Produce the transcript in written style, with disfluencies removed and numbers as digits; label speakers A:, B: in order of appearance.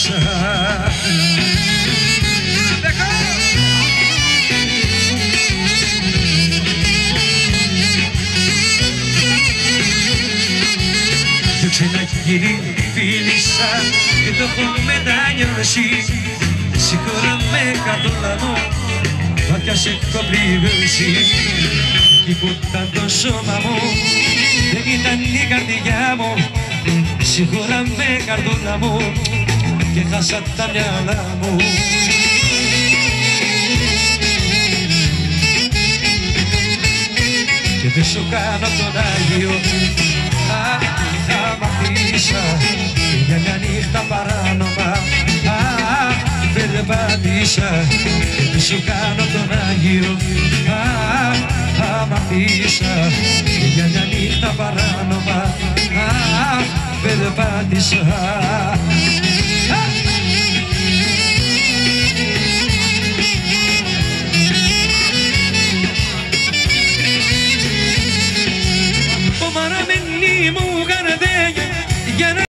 A: πάτησα. Κι ένα κύρι φίλησα και το έχω μετανιώσει. Συγχωρά με καρδούλα μου, βαθιά σε έχω πληγώσει. Κι που ήταν το σώμα μου, δεν ήταν η καρδιά μου. Συγχωρά με καρδούλα μου και χάσα τα μυαλά μου. Και δεν σου κάνω τον Άγιο, είχα μαθήσα για μια νύχτα παράνομα. Περπάτησα και δεν σου κάνω τον Άγιο, αμαθήσα για μια νύχτα παράνομα. Περπάτησα. Ο μαραμένη μου καρδιά